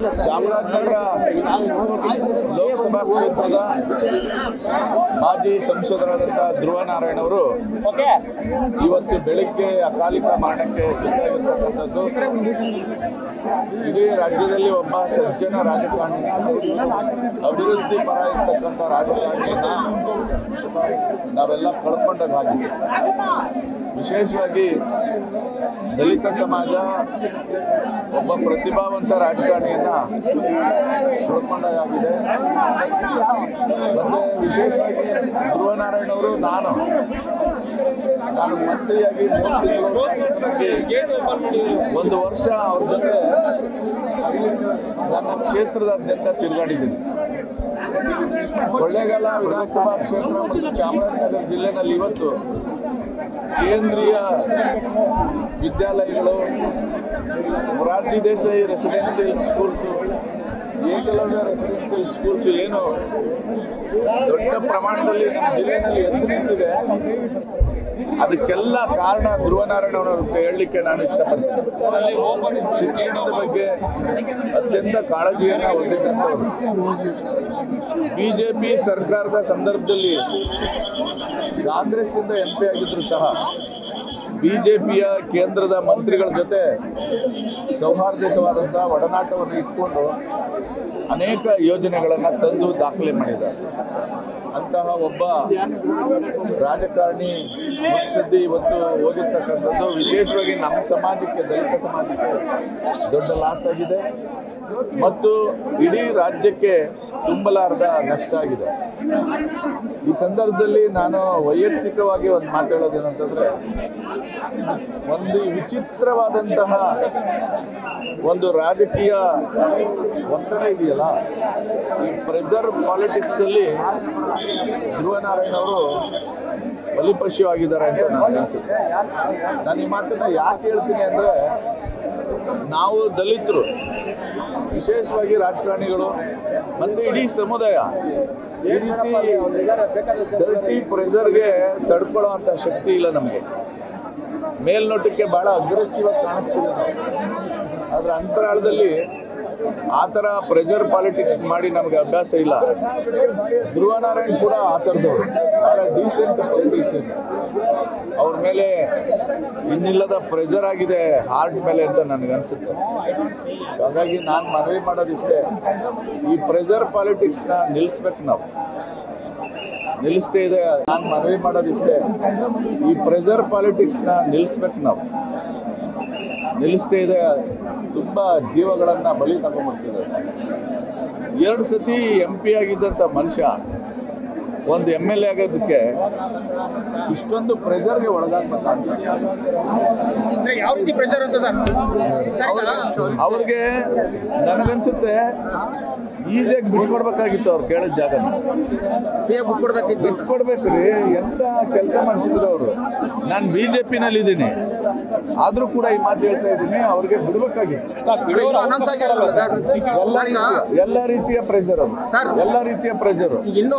ಚಾಮರಾಜನಗರ ಲೋಕಸಭಾ ಕ್ಷೇತ್ರದ ಮಾಜಿ ಸಂಸದರಾದಂತಹ ಧ್ರುವ ನಾರಾಯಣ್ ಅವರು ಇವತ್ತು ಬೆಳಿಗ್ಗೆ ಅಕಾಲಿಕ ಮರಣಕ್ಕೆ ತುತ್ತಾಗಿರ್ತಕ್ಕಂಥದ್ದು. ಇಡೀ ರಾಜ್ಯದಲ್ಲಿ ಒಬ್ಬ ಸಜ್ಜನ ರಾಜಕಾರಣಿ, ಅಭಿವೃದ್ಧಿ ಪರ ಇರ್ತಕ್ಕಂಥ ರಾಜಕಾರಣಿಯನ್ನ ನಾವೆಲ್ಲ ಕಳ್ಕೊಂಡಾಗಿದೆ. ವಿಶೇಷವಾಗಿ ದಲಿತ ಸಮಾಜ ಒಬ್ಬ ಪ್ರತಿಭಾವಂತ ರಾಜಕಾರಣಿಯನ್ನ ಕಳ್ಕೊಂಡಾಗಿದೆ. ಮತ್ತೆ ವಿಶೇಷವಾಗಿ ಧ್ರುವ ನಾರಾಯಣ್ ಅವರು ನಾನು ಮಂತ್ರಿಯಾಗಿ 3 ಶಾಸಕರಾಗಿ 1 ವರ್ಷ ಅವ್ರ ಜೊತೆ ನನ್ನ ಕ್ಷೇತ್ರದಾದ್ಯಂತ ತಿರುಗಾಡಿದ್ದೀನಿ. ಕೊಳ್ಳೇಗಾಲ ವಿಧಾನಸಭಾ ಕ್ಷೇತ್ರ ಮತ್ತು ಚಾಮರಾಜನಗರ ಜಿಲ್ಲೆನಲ್ಲಿ ಇವತ್ತು ಕೇಂದ್ರೀಯ ವಿದ್ಯಾಲಯಗಳು, Morarji Desai residential schools, Eklavya residential schools ಏನು ದೊಡ್ಡ ಪ್ರಮಾಣದಲ್ಲಿ ನಮ್ಮ ಜಿಲ್ಲೆಯಲ್ಲಿ ಎದ್ದು ನಿಂತಿದೆ, ಅದಕ್ಕೆಲ್ಲ ಕಾರಣ ಧ್ರುವ ನಾರಾಯಣ್ ಅವರು ಹೇಳಲಿಕ್ಕೆ ನಾನು ಇಷ್ಟಪಡ್ತೀನಿ. ಶಿಕ್ಷಣದ ಬಗ್ಗೆ ಅತ್ಯಂತ ಕಾಳಜಿಯನ್ನು ಹೊಂದಿದ್ದಂಥವರು. ಬಿಜೆಪಿ ಸರ್ಕಾರದ ಸಂದರ್ಭದಲ್ಲಿ ಕಾಂಗ್ರೆಸ್ಸಿಂದ MP ಆಗಿದ್ರು ಸಹ ಬಿಜೆಪಿಯ ಕೇಂದ್ರದ ಮಂತ್ರಿಗಳ ಜೊತೆ ಸೌಹಾರ್ದಯುತವಾದಂಥ ಒಡನಾಟವನ್ನು ಇಟ್ಕೊಂಡು ಅನೇಕ ಯೋಜನೆಗಳನ್ನು ತಂದು ದಾಖಲೆ ಮಾಡಿದ್ದಾರೆ. ಅಂತಹ ಒಬ್ಬ ರಾಜಕಾರಣಿ ಮುತ್ಸದ್ದಿ ಇವತ್ತು ಹೋಗಿರ್ತಕ್ಕಂಥದ್ದು ವಿಶೇಷವಾಗಿ ನಮ್ಮ ಸಮಾಜಕ್ಕೆ, ದಲಿತ ಸಮಾಜಕ್ಕೆ ದೊಡ್ಡ ಲಾಸ್ ಆಗಿದೆ ಮತ್ತು ಇಡೀ ರಾಜ್ಯಕ್ಕೆ ತುಂಬಲಾರದ ನಷ್ಟ ಆಗಿದೆ. ಈ ಸಂದರ್ಭದಲ್ಲಿ ನಾನು ವೈಯಕ್ತಿಕವಾಗಿ ಒಂದು ಮಾತಾಡೋದೇನಂತಂದ್ರೆ, ಒಂದು ವಿಚಿತ್ರವಾದಂತಹ ಒಂದು ರಾಜಕೀಯ ಒತ್ತಡ ಇದೆಯಲ್ಲ, ಈ ಪ್ರೆಷರ್ ಪಾಲಿಟಿಕ್ಸ್ ಅಲ್ಲಿ ಧ್ರುವ ನಾರಾಯಣ್ ಅವರು ಬಲಿಪಶು ಆಗಿದ್ದಾರೆ ಅಂತ ನನಗೆ ಅನಿಸುತ್ತೆ. ನಾನು ಈ ಮಾತನ್ನ ಯಾಕೆ ಹೇಳ್ತೀನಿ ಅಂದ್ರೆ, ನಾವು ದಲಿತರು, ವಿಶೇಷವಾಗಿ ರಾಜಕಾರಣಿಗಳು ಮತ್ತು ಇಡೀ ಸಮುದಾಯ ಈ ರೀತಿ ಡರ್ಟಿ ಪ್ರೆಷರ್ಗೆ ತಡ್ಕೊಳ್ಳೋ ಅಂಥ ಶಕ್ತಿ ಇಲ್ಲ ನಮಗೆ. ಮೇಲ್ನೋಟಕ್ಕೆ ಬಹಳ ಅಗ್ರೆಸಿವ್ ಆಗಿ ಕಾಣಿಸ್ತಿದೆ ನಾವು, ಅದರ ಅಂತರಾಳದಲ್ಲಿ ಆ ಥರ ಪ್ರೆಷರ್ ಪಾಲಿಟಿಕ್ಸ್ ಮಾಡಿ ನಮಗೆ ಅಭ್ಯಾಸ ಇಲ್ಲ. ಧ್ರುವ ನಾರಾಯಣ್ ಕೂಡ ಆ ಥರದವರು, ಬಹಳ ಡೀಸೆಂಟ್ ಪೊಲಿಟಿಷಿಯನ್. ಅವ್ರ ಮೇಲೆ ಇನ್ನಿಲ್ಲದ ಪ್ರೆಷರ್ ಆಗಿದೆ ಹಾರ್ಟ್ ಮೇಲೆ ಅಂತ ನನಗನ್ಸುತ್ತೆ. ಹಾಗಾಗಿ ನಾನು ಮನವಿ ಮಾಡೋದಿಷ್ಟೇ, ಈ ಪ್ರೆಷರ್ ಪಾಲಿಟಿಕ್ಸ್ನ ನಿಲ್ಲಿಸ್ಬೇಕು ನಾವು. ನಿಲ್ಲಿಸ್ತೇ ಇದೆ. ನಾನು ಮನವಿ ಮಾಡೋದಿಷ್ಟೇ, ಈ ಪ್ರೆಷರ್ ಪಾಲಿಟಿಕ್ಸ್ನ ನಿಲ್ಲಿಸ್ಬೇಕು ನಾವು. ನಿಲ್ಲಿಸ್ತೇ ಇದೆ. ತುಂಬ ಜೀವಗಳನ್ನು ಬಲಿ ತಗೊಂಡ್ಬಿಡ್ತಿದ್ದಾರೆ. 2 ಸತಿ MP ಆಗಿದ್ದಂಥ ಮನುಷ್ಯ ಒಂದು MLA ಆಗೋದಕ್ಕೆ ಇಷ್ಟೊಂದು ಪ್ರೆಷರ್ಗೆ ಒಳಗಾಗ್ಬೇಕಾಗ್ತದೆ. ಅವ್ರಿಗೆ ನನಗನ್ಸುತ್ತೆ ಈಸಿಯಾಗಿ ಬಿಟ್ಕೊಡ್ಬೇಕಾಗಿತ್ತು. ಅವ್ರು ಕೇಳಿದ ಜಾಗನ ಬಿಟ್ಕೊಡ್ಬೇಕ್ರಿ. ಎಂತ ಕೆಲಸ ಮಾಡ್ತಿದ್ರು ಅವರು. ನಾನು BJP-ನಲ್ಲಿ ಇದ್ದೀನಿ, ಆದ್ರೂ ಕೂಡ ಈ ಮಾತು ಹೇಳ್ತಾ ಇದ್ದೀನಿ, ಅವ್ರಿಗೆ ಬಿಡ್ಬೇಕಾಗಿತ್ತು. ಎಲ್ಲ ರೀತಿಯ ಪ್ರೆಷರ್, ಎಲ್ಲ ರೀತಿಯ ಪ್ರೆಷರ್,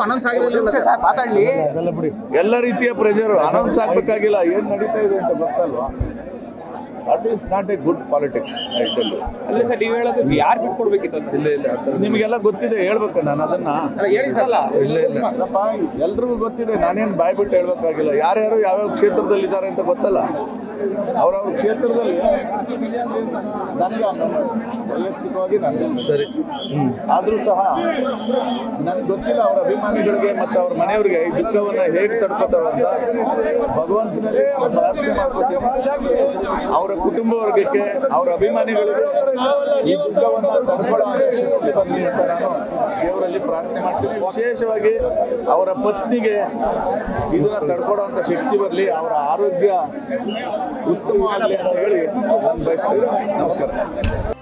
ಎಲ್ಲ ರೀತಿಯ ಪ್ರೆಷರ್ ಅನೌನ್ಸ್ ಆಗ್ಬೇಕಾಗಿಲ್ಲ. ಏನ್ ನಡೀತಾ ಇದೆ ಅಂತ ಗೊತ್ತಲ್ವಾ? That is not a good politics. ಅಲ್ಲ ಸರ್, ನೀವು ಹೇಳೋದು ಯಾರು ಬಿಟ್ಕೊಡ್ಬೇಕಿತ್ತು ಅಂತ? ನಿಮಗೆಲ್ಲ ಗೊತ್ತಿದೆ, ಹೇಳ್ಬೇಕು ನಾನು ಅದನ್ನ. ಇಲ್ಲಪ್ಪ, ಎಲ್ರಿಗೂ ಗೊತ್ತಿದೆ, ನಾನೇನು ಬಾಯ್ ಬಿಟ್ಟು ಹೇಳ್ಬೇಕಾಗಿಲ್ಲ. ಯಾರ್ಯಾರು ಯಾವ್ಯಾವ ಕ್ಷೇತ್ರದಲ್ಲಿ ಇದ್ದಾರೆ ಅಂತ ಗೊತ್ತಲ್ಲ. ಅವ್ರವ್ರ ಕ್ಷೇತ್ರದಲ್ಲಿ ನನಗೆ ವೈಯಕ್ತಿಕವಾಗಿ ನನಗೆ ಸರಿ, ಆದರೂ ಸಹ ನನಗೆ ಗೊತ್ತಿಲ್ಲ ಅವ್ರ ಅಭಿಮಾನಿಗಳಿಗೆ ಮತ್ತು ಅವ್ರ ಮನೆಯವ್ರಿಗೆ ಈ ದುಃಖವನ್ನು ಹೇಗೆ ತಡ್ಕೋತಾರೋ ಅಂತ. ಭಗವಂತನಲ್ಲಿ ಪ್ರಾರ್ಥನೆ ಮಾಡ್ಕೋತೀನಿ, ಅವರ ಕುಟುಂಬ ವರ್ಗಕ್ಕೆ, ಅವರ ಅಭಿಮಾನಿಗಳಿಗೆ ಈ ದುಃಖವನ್ನು ತಡ್ಕೊಳ್ಳೋ ಶಕ್ತಿ ಬರಲಿ ಅಂತ ನಾನು ದೇವರಲ್ಲಿ ಪ್ರಾರ್ಥನೆ ಮಾಡ್ತೀನಿ. ವಿಶೇಷವಾಗಿ ಅವರ ಪತ್ನಿಗೆ ಇದನ್ನ ತಡ್ಕೊಳ್ಳೋ ಅಂಥ ಶಕ್ತಿ ಬರಲಿ, ಅವರ ಆರೋಗ್ಯ ಉತ್ತಮವಾಗಲಿ ಅಂತ ಹೇಳಿ ನಾನು ಬಯಸ್ತೇನೆ. ನಮಸ್ಕಾರ.